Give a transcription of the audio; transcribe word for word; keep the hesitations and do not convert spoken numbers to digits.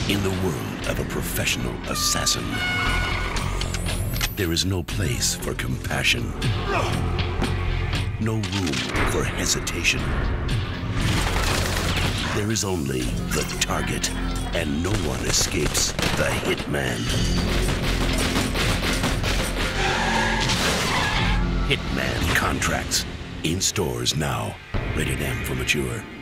In the world of a professional assassin, there is no place for compassion, no room for hesitation. There is only the target, and no one escapes the Hitman. Hitman Contracts. In stores now. Rated M for mature.